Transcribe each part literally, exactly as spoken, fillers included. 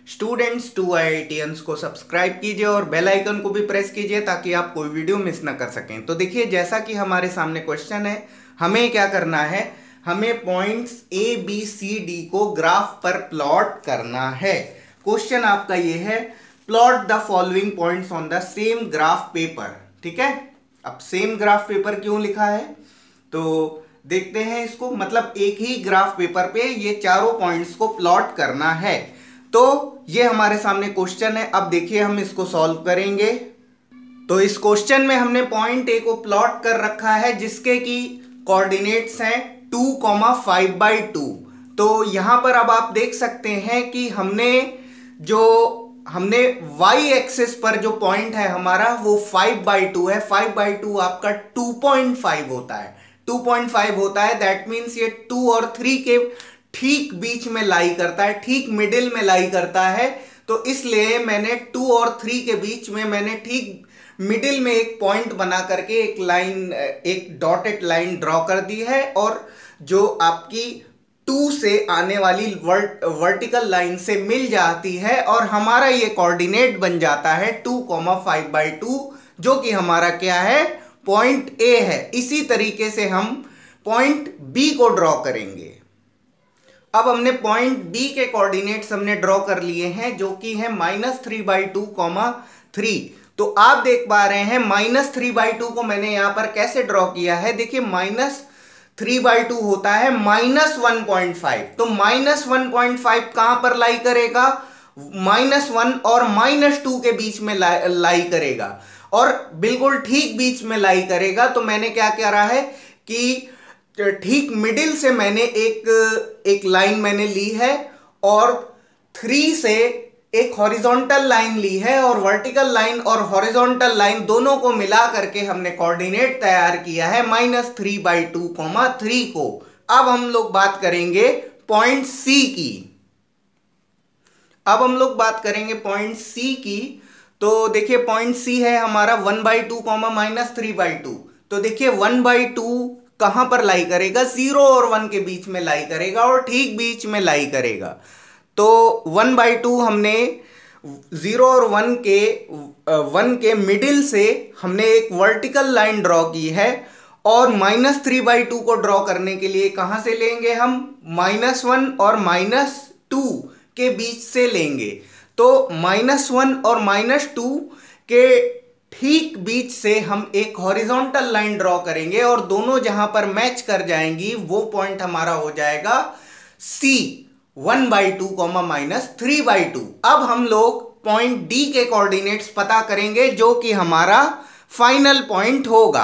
Students to IITians को subscribe कीजिए और बेल आइकन को भी प्रेस कीजिए ताकि आप कोई वीडियो मिस ना कर सकें। तो देखिए, जैसा कि हमारे सामने क्वेश्चन है, हमें क्या करना है, हमें points A B C D को ग्राफ पर प्लॉट करना है। क्वेश्चन आपका ये है, plot the following points on the same graph paper. ठीक है, अब सेम ग्राफ पेपर क्यों लिखा है तो देखते हैं इसको। मतलब एक ही ग्राफ पेपर पे ये चारों पॉइंट्स को प्लॉट करना है। तो ये हमारे सामने क्वेश्चन है। अब देखिए हम इसको सॉल्व करेंगे। तो इस क्वेश्चन में हमने पॉइंट ए को प्लॉट कर रखा है जिसके की कोऑर्डिनेट्स हैं two comma five by two. तो यहां पर अब आप देख सकते हैं कि हमने जो हमने y एक्सिस पर जो पॉइंट है हमारा वो फाइव बाई टू है। फाइव बाई टू आपका टू पॉइंट फाइव होता है, टू पॉइंट फाइव होता है। दैट मीन्स ये टू और थ्री के ठीक बीच में लाई करता है, ठीक मिडिल में लाई करता है। तो इसलिए मैंने टू और थ्री के बीच में मैंने ठीक मिडिल में एक पॉइंट बना करके एक लाइन, एक डॉटेड लाइन ड्रॉ कर दी है। और जो आपकी टू से आने वाली वर्ट, वर्टिकल लाइन से मिल जाती है और हमारा ये कोऑर्डिनेट बन जाता है two comma five by two, जो कि हमारा क्या है, पॉइंट ए है। इसी तरीके से हम पॉइंट बी को ड्रॉ करेंगे। अब हमने पॉइंट बी के कोऑर्डिनेट्स हमने ड्रॉ कर लिए हैं जो कि है minus three by two comma three. तो आप देख पा रहे हैं माइनस थ्री बाई टू को मैंने यहां पर कैसे ड्रॉ किया है। देखिए, माइनस थ्री बाई टू होता है माइनस वन पॉइंट फाइव। तो माइनस वन पॉइंट फाइव कहां पर लाई करेगा, माइनस वन और माइनस टू के बीच में ला, लाई करेगा और बिल्कुल ठीक बीच में लाई करेगा। तो मैंने क्या करा है कि ठीक मिडिल से मैंने एक एक लाइन मैंने ली है और थ्री से एक हॉरिजॉन्टल लाइन ली है और वर्टिकल लाइन और हॉरिजॉन्टल लाइन दोनों को मिला करके हमने कोऑर्डिनेट तैयार किया है minus three by two comma three को। अब हम लोग बात करेंगे पॉइंट सी की। अब हम लोग बात करेंगे पॉइंट सी की। तो देखिए, पॉइंट सी है हमारा one by two comma minus three by two. तो देखिए, वन बाई टू कहां पर लाई करेगा, जीरो और वन के बीच में लाई करेगा और ठीक बीच में लाई करेगा। तो वन बाई टू हमने जीरो और वन के वन के मिडिल से हमने एक वर्टिकल लाइन ड्रॉ की है और माइनस थ्री बाई टू को ड्रॉ करने के लिए कहां से लेंगे हम, माइनस वन और माइनस टू के बीच से लेंगे। तो माइनस वन और माइनस टू के ठीक बीच से हम एक हॉरिजॉन्टल लाइन ड्रॉ करेंगे और दोनों जहां पर मैच कर जाएंगी वो पॉइंट हमारा हो जाएगा C, one by two comma minus three by two. अब हम लोग पॉइंट डी के कोऑर्डिनेट्स पता करेंगे जो कि हमारा फाइनल पॉइंट होगा।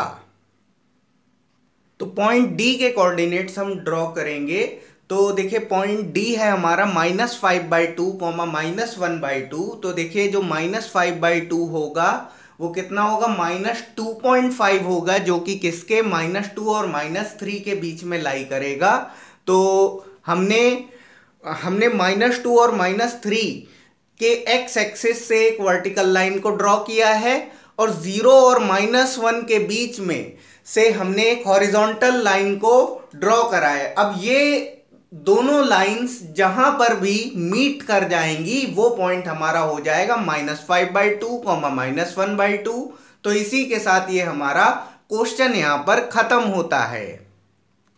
तो पॉइंट डी के कोऑर्डिनेट्स हम ड्रॉ करेंगे। तो देखिए, पॉइंट डी है हमारा minus five by two comma minus one by two. तो देखिए, जो माइनस फाइव बाई टू होगा वो कितना होगा, माइनस टू पॉइंट फाइव होगा, जो कि किसके, माइनस टू और माइनस थ्री के बीच में लाई करेगा। तो हमने हमने माइनस टू और माइनस थ्री के एक्स एक्सिस से एक वर्टिकल लाइन को ड्रॉ किया है और जीरो और माइनस वन के बीच में से हमने एक हॉरिजॉन्टल लाइन को ड्रॉ करा है। अब ये दोनों लाइंस जहां पर भी मीट कर जाएंगी वो पॉइंट हमारा हो जाएगा minus five by two comma minus one by two. तो इसी के साथ ये हमारा क्वेश्चन यहां पर खत्म होता है।